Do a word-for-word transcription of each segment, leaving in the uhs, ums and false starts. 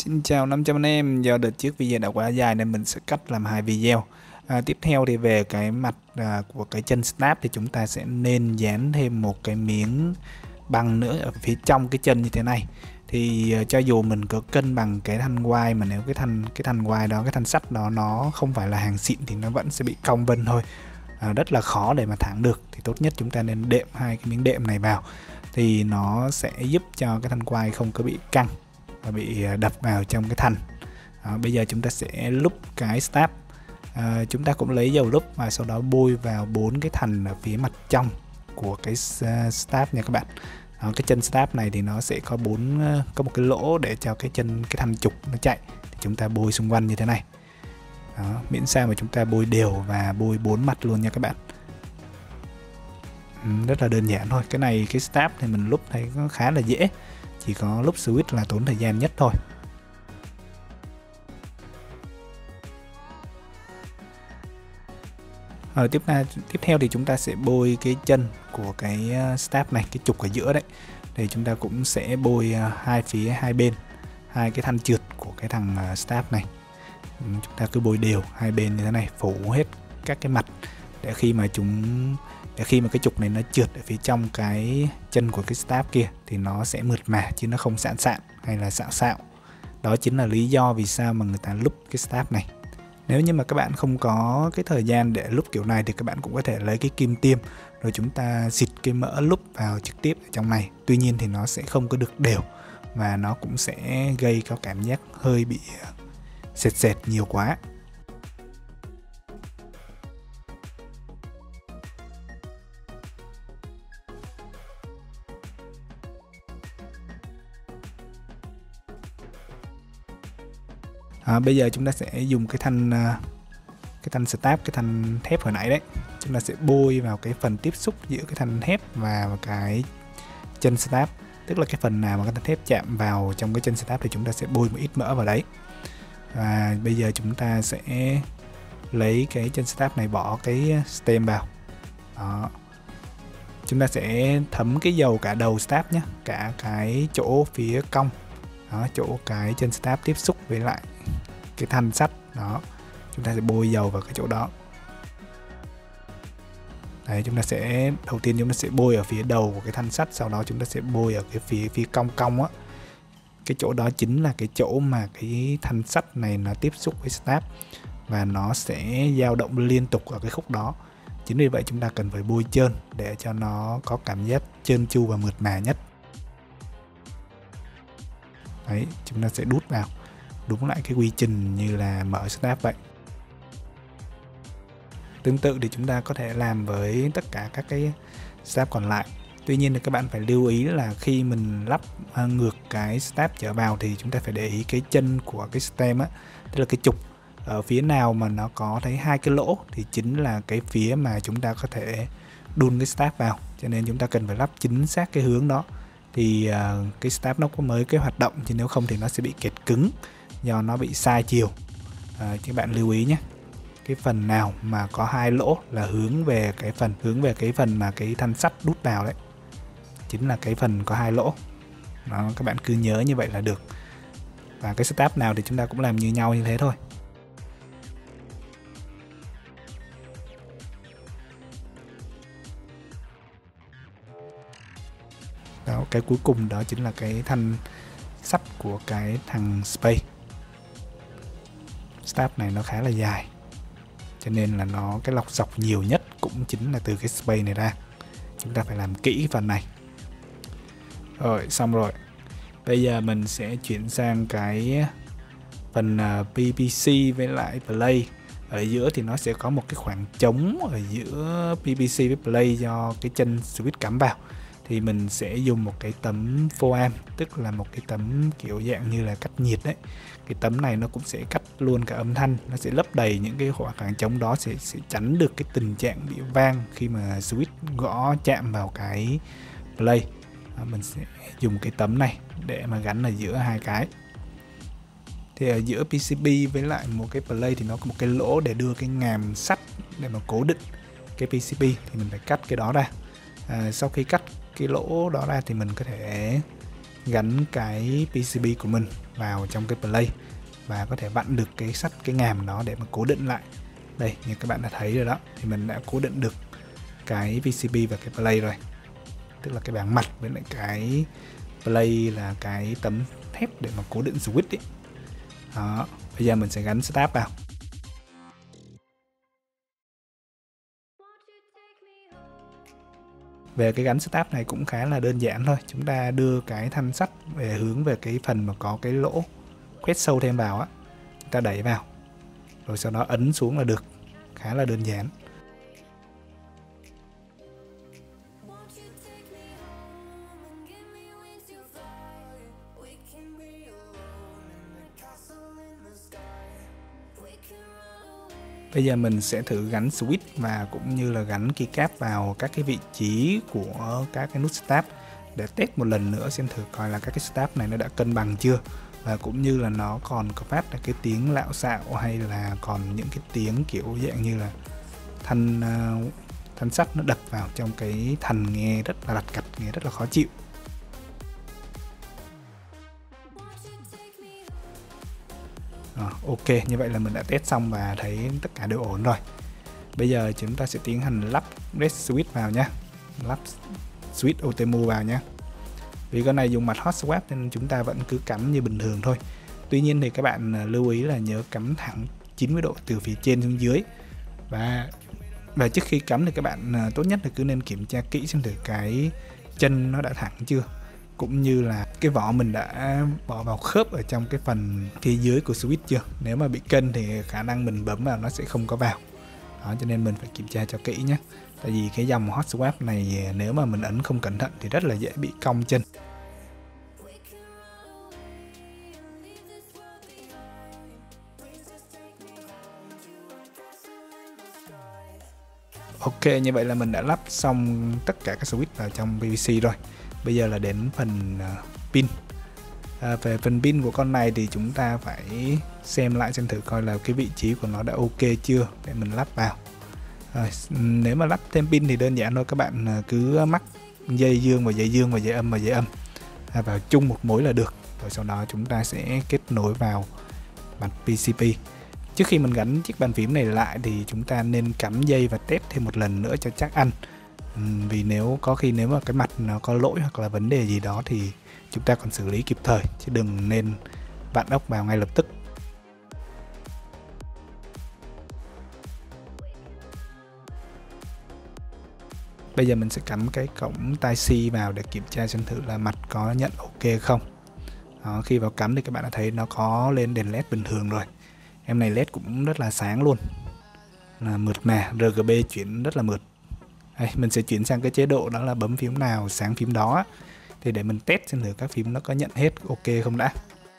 Xin chào năm trăm anh em, do đợt trước video đã quá dài nên mình sẽ cắt làm hai video. À, tiếp theo thì về cái mặt à, của cái chân snap thì chúng ta sẽ nên dán thêm một cái miếng băng nữa ở phía trong cái chân như thế này. Thì à, cho dù mình có cân bằng cái thanh quai, mà nếu cái thanh cái thanh quai đó, cái thanh sắt đó nó không phải là hàng xịn thì nó vẫn sẽ bị cong vênh thôi. À, rất là khó để mà thẳng được. Thì tốt nhất chúng ta nên đệm hai cái miếng đệm này vào, thì nó sẽ giúp cho cái thanh quai không có bị căng và bị đập vào trong cái thanh. Đó, bây giờ chúng ta sẽ lúp cái stab. À, chúng ta cũng lấy dầu lúp và sau đó bôi vào bốn cái thành ở phía mặt trong của cái stab nha các bạn. Đó, cái chân stab này thì nó sẽ có bốn có một cái lỗ để cho cái chân cái thanh trục nó chạy, thì chúng ta bôi xung quanh như thế này. Đó, miễn sao mà chúng ta bôi đều và bôi bốn mặt luôn nha các bạn. Ừ, rất là đơn giản thôi. Cái này cái stab thì mình lúp thấy nó khá là dễ, chỉ có lúc switch là tốn thời gian nhất thôi. Ở tiếp theo, tiếp theo thì chúng ta sẽ bôi cái chân của cái stab này, cái trục ở giữa đấy. Thì chúng ta cũng sẽ bôi hai phía hai bên, hai cái thanh trượt của cái thằng stab này. Chúng ta cứ bôi đều hai bên như thế này, phủ hết các cái mặt để khi mà chúng để khi mà cái trục này nó trượt ở phía trong cái chân của cái stab kia thì nó sẽ mượt mà chứ nó không sạn sạn hay là xạo xạo. Đó chính là lý do vì sao mà người ta lúp cái stab này. Nếu như mà các bạn không có cái thời gian để lúp kiểu này thì các bạn cũng có thể lấy cái kim tiêm rồi chúng ta xịt cái mỡ lúp vào trực tiếp ở trong này. Tuy nhiên thì nó sẽ không có được đều và nó cũng sẽ gây có cảm giác hơi bị sệt sệt nhiều quá. À, bây giờ chúng ta sẽ dùng cái thanh cái thanh stab, cái thanh thép hồi nãy đấy, chúng ta sẽ bôi vào cái phần tiếp xúc giữa cái thanh thép và cái chân stab, tức là cái phần nào mà cái thanh thép chạm vào trong cái chân stab thì chúng ta sẽ bôi một ít mỡ vào đấy. Và bây giờ chúng ta sẽ lấy cái chân stab này bỏ cái stem vào. Đó. Chúng ta sẽ thấm cái dầu cả đầu stab nhé, cả cái chỗ phía cong. Đó, chỗ cái chân stab tiếp xúc với lại cái thanh sắt đó, chúng ta sẽ bôi dầu vào cái chỗ đó. Đấy, chúng ta sẽ đầu tiên chúng ta sẽ bôi ở phía đầu của cái thanh sắt, sau đó chúng ta sẽ bôi ở cái phía phía cong cong á. Cái chỗ đó chính là cái chỗ mà cái thanh sắt này nó tiếp xúc với stab và nó sẽ dao động liên tục ở cái khúc đó. Chính vì vậy chúng ta cần phải bôi trơn để cho nó có cảm giác trơn tru và mượt mà nhất. Đấy, chúng ta sẽ đút vào đúng lại cái quy trình như là mở stab vậy. Tương tự thì chúng ta có thể làm với tất cả các cái stab còn lại. Tuy nhiên thì các bạn phải lưu ý là khi mình lắp ngược cái stab trở vào thì chúng ta phải để ý cái chân của cái stem á, tức là cái trục ở phía nào mà nó có thấy hai cái lỗ thì chính là cái phía mà chúng ta có thể đun cái stab vào. Cho nên chúng ta cần phải lắp chính xác cái hướng đó thì uh, cái stab nó có mới cái hoạt động, chứ nếu không thì nó sẽ bị kẹt cứng do nó bị sai chiều. Uh, các bạn lưu ý nhé, cái phần nào mà có hai lỗ là hướng về cái phần hướng về cái phần mà cái thanh sắt đút vào đấy, chính là cái phần có hai lỗ. Đó, các bạn cứ nhớ như vậy là được. Và cái stab nào thì chúng ta cũng làm như nhau như thế thôi. Đó, cái cuối cùng đó chính là cái thanh sắt của cái thằng space. Stab này nó khá là dài, cho nên là nó cái lọc dọc nhiều nhất cũng chính là từ cái space này ra. Chúng ta phải làm kỹ phần này. Rồi, xong rồi. Bây giờ mình sẽ chuyển sang cái phần pê pê xê với lại play. Ở giữa thì nó sẽ có một cái khoảng trống ở giữa pê pê xê với play do cái chân switch cắm vào. Thì mình sẽ dùng một cái tấm foam, tức là một cái tấm kiểu dạng như là cách nhiệt đấy. Cái tấm này nó cũng sẽ cắt luôn cả âm thanh, nó sẽ lấp đầy những cái khoảng trống đó, sẽ, sẽ tránh được cái tình trạng bị vang khi mà switch gõ chạm vào cái play. Đó, mình sẽ dùng cái tấm này để mà gắn ở giữa hai cái. Thì ở giữa pê xê bê với lại một cái play thì nó có một cái lỗ để đưa cái ngàm sắt để mà cố định cái pê xê bê, thì mình phải cắt cái đó ra. À, sau khi cắt cái lỗ đó ra thì mình có thể gắn cái pê xê bê của mình vào trong cái play và có thể vặn được cái sắt cái ngàm đó để mà cố định lại. Đây, như các bạn đã thấy rồi đó, thì mình đã cố định được cái pê xê bê và cái play rồi, tức là cái bảng mặt với lại cái play là cái tấm thép để mà cố định switch ấy. Đó, bây giờ mình sẽ gắn start vào. Về cái gắn start này cũng khá là đơn giản thôi, chúng ta đưa cái thanh sắt về hướng về cái phần mà có cái lỗ quét sâu thêm vào á, chúng ta đẩy vào rồi sau đó ấn xuống là được, khá là đơn giản. Bây giờ mình sẽ thử gắn switch và cũng như là gắn keycap vào các cái vị trí của các cái nút start để test một lần nữa xem thử coi là các cái start này nó đã cân bằng chưa, và cũng như là nó còn có phát ra cái tiếng lạo xạo hay là còn những cái tiếng kiểu dạng như là thanh uh, thanh sắt nó đập vào trong cái thành nghe rất là lặt cặt, nghe rất là khó chịu. À, ok, như vậy là mình đã test xong và thấy tất cả đều ổn rồi. Bây giờ chúng ta sẽ tiến hành lắp red switch vào nhé, lắp switch ô tê em u vào nhé. Vì con này dùng mặt hot swap nên chúng ta vẫn cứ cắm như bình thường thôi. Tuy nhiên thì các bạn lưu ý là nhớ cắm thẳng chín mươi độ từ phía trên xuống dưới. Và và trước khi cắm thì các bạn tốt nhất là cứ nên kiểm tra kỹ xem thử cái chân nó đã thẳng chưa, cũng như là cái vỏ mình đã bỏ vào khớp ở trong cái phần phía dưới của switch chưa. Nếu mà bị kênh thì khả năng mình bấm vào nó sẽ không có vào. Đó, cho nên mình phải kiểm tra cho kỹ nhé. Tại vì cái dòng hot swap này nếu mà mình ấn không cẩn thận thì rất là dễ bị cong chân. Ok, như vậy là mình đã lắp xong tất cả các switch vào trong pê vê xê rồi. Bây giờ là đến phần uh, pin. À, về phần pin của con này thì chúng ta phải xem lại xem thử coi là cái vị trí của nó đã ok chưa để mình lắp vào. À, nếu mà lắp thêm pin thì đơn giản thôi, các bạn cứ mắc dây dương và dây dương và dây âm và dây âm à, vào chung một mối là được. Rồi sau đó chúng ta sẽ kết nối vào mặt pê xê bê. Trước khi mình gắn chiếc bàn phím này lại thì chúng ta nên cắm dây và test thêm một lần nữa cho chắc ăn. Uhm, vì nếu có khi nếu mà cái mặt nó có lỗi hoặc là vấn đề gì đó thì chúng ta còn xử lý kịp thời, chứ đừng nên vặn ốc vào ngay lập tức. Bây giờ mình sẽ cắm cái cổng tai C vào để kiểm tra xem thử là mặt có nhận ok không. Đó, khi vào cắm thì các bạn đã thấy nó có lên đèn led bình thường rồi. Em này led cũng rất là sáng luôn, là mượt mà, rờ giê bê chuyển rất là mượt. Đây, mình sẽ chuyển sang cái chế độ đó là bấm phím nào sáng phím đó, thì để mình test xem thử các phím nó có nhận hết ok không đã.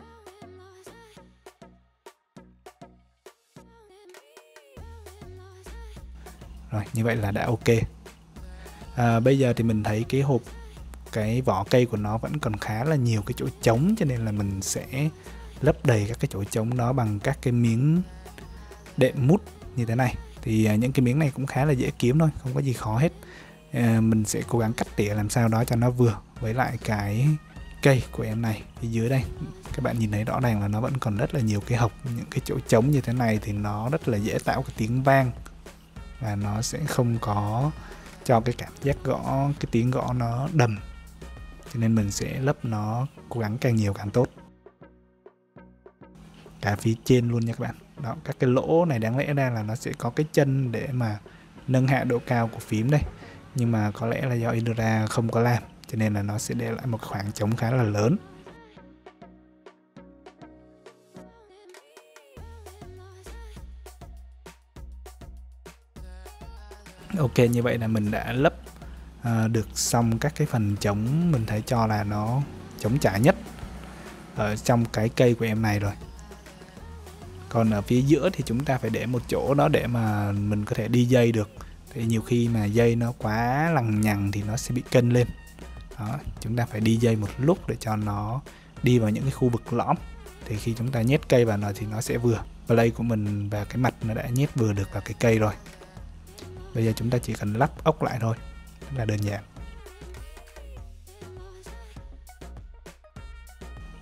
Rồi, như vậy là đã ok. À, bây giờ thì mình thấy cái hộp, cái vỏ cây của nó vẫn còn khá là nhiều cái chỗ trống, cho nên là mình sẽ lấp đầy các cái chỗ trống đó bằng các cái miếng đệm mút như thế này. Thì à, những cái miếng này cũng khá là dễ kiếm thôi, không có gì khó hết. À, mình sẽ cố gắng cắt tỉa làm sao đó cho nó vừa với lại cái cây của em này. Phía dưới đây các bạn nhìn thấy rõ ràng là nó vẫn còn rất là nhiều cái hộc, những cái chỗ trống như thế này thì nó rất là dễ tạo cái tiếng vang và nó sẽ không có cho cái cảm giác gõ, cái tiếng gõ nó đầm, cho nên mình sẽ lấp nó cố gắng càng nhiều càng tốt, cả phía trên luôn nha các bạn. Đó, các cái lỗ này đáng lẽ ra là nó sẽ có cái chân để mà nâng hạ độ cao của phím đây, nhưng mà có lẽ là do Indura không có làm, cho nên là nó sẽ để lại một khoảng trống khá là lớn. Ok, như vậy là mình đã lấp à, được xong các cái phần trống mình thấy cho là nó trống trải nhất ở trong cái cây của em này rồi. Còn ở phía giữa thì chúng ta phải để một chỗ đó để mà mình có thể đi dây được. Thì nhiều khi mà dây nó quá lằng nhằng thì nó sẽ bị kênh lên. Đó, chúng ta phải đi dây một lúc để cho nó đi vào những cái khu vực lõm. Thì khi chúng ta nhét cây vào nó thì nó sẽ vừa. Play của mình và cái mặt nó đã nhét vừa được vào cái cây rồi. Bây giờ chúng ta chỉ cần lắp ốc lại thôi, rất là đơn giản.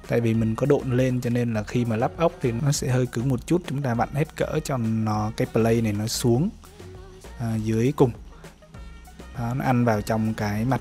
Tại vì mình có độn lên cho nên là khi mà lắp ốc thì nó sẽ hơi cứng một chút. Chúng ta vặn hết cỡ cho nó cái play này nó xuống à, dưới cùng. Đó, nó ăn vào trong cái mặt.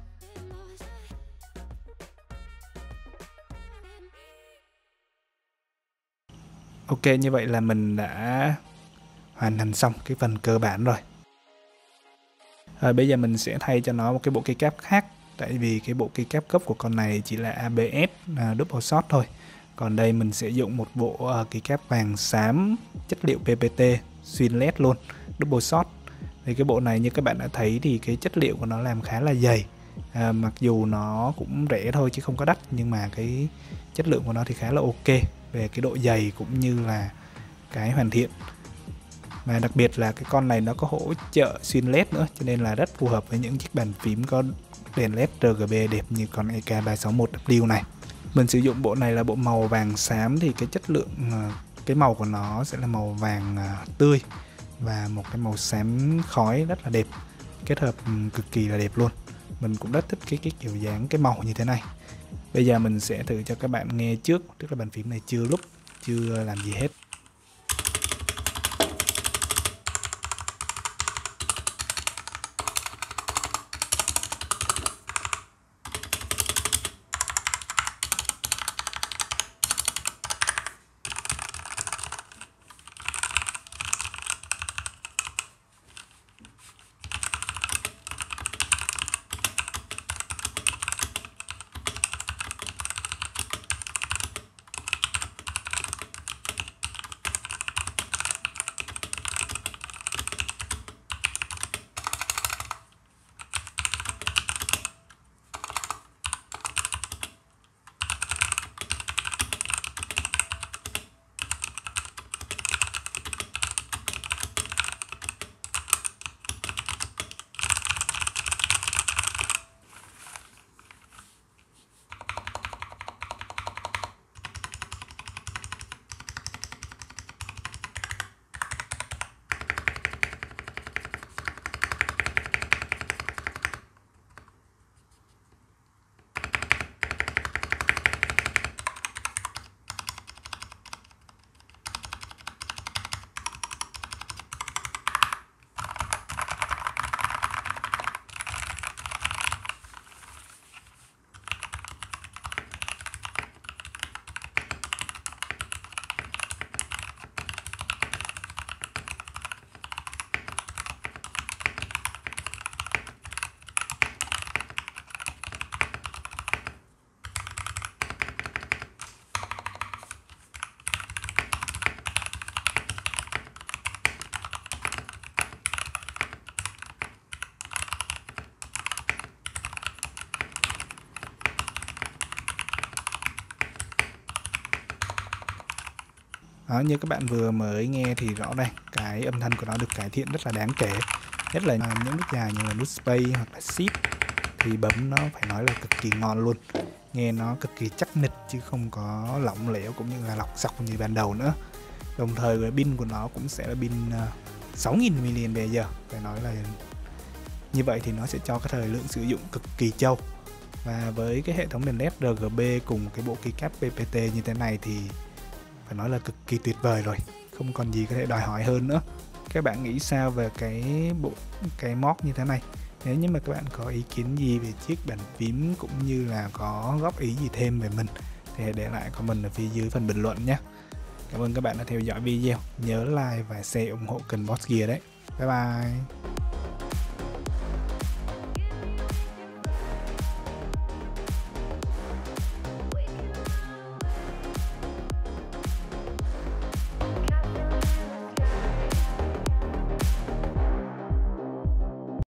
Ok, như vậy là mình đã hoàn thành xong cái phần cơ bản rồi. Rồi bây giờ mình sẽ thay cho nó một cái bộ keycap khác. Tại vì cái bộ keycap gốc của con này chỉ là a bê ét uh, double shot thôi. Còn đây mình sẽ dùng một bộ uh, keycap vàng xám chất liệu pê pê tê xuyên led luôn, double shot. Thì cái bộ này như các bạn đã thấy thì cái chất liệu của nó làm khá là dày. À, mặc dù nó cũng rẻ thôi chứ không có đắt, nhưng mà cái chất lượng của nó thì khá là ok về cái độ dày cũng như là cái hoàn thiện. Và đặc biệt là cái con này nó có hỗ trợ xuyên led nữa, cho nên là rất phù hợp với những chiếc bàn phím có đèn led rờ giê bê đẹp như con e ca ba sáu một W này. Mình sử dụng bộ này là bộ màu vàng xám, thì cái chất lượng cái màu của nó sẽ là màu vàng tươi và một cái màu xám khói rất là đẹp, kết hợp cực kỳ là đẹp luôn. Mình cũng rất thích cái cái kiểu dáng cái màu như thế này. Bây giờ mình sẽ thử cho các bạn nghe trước, tức là bàn phím này chưa lúc, chưa làm gì hết. Đó, như các bạn vừa mới nghe thì rõ ràng cái âm thanh của nó được cải thiện rất là đáng kể. Nhất là những nút dài như là nút space hoặc là shift thì bấm nó phải nói là cực kỳ ngon luôn. Nghe nó cực kỳ chắc nịch chứ không có lỏng lẻo cũng như là lọc sọc như ban đầu nữa. Đồng thời với pin của nó cũng sẽ là pin sáu nghìn mi li am pe giờ. Phải nói là như vậy thì nó sẽ cho cái thời lượng sử dụng cực kỳ trâu. Và với cái hệ thống đèn led rờ giê bê cùng cái bộ keycap pê pê tê như thế này thì phải nói là cực kỳ tuyệt vời rồi, không còn gì có thể đòi hỏi hơn nữa. Các bạn nghĩ sao về cái bộ cái mod như thế này? Nếu như mà các bạn có ý kiến gì về chiếc bàn phím cũng như là có góp ý gì thêm về mình thì hãy để lại comment ở phía dưới phần bình luận nhé. Cảm ơn các bạn đã theo dõi video, nhớ like và share ủng hộ kênh Boss Gear đấy. Bye bye.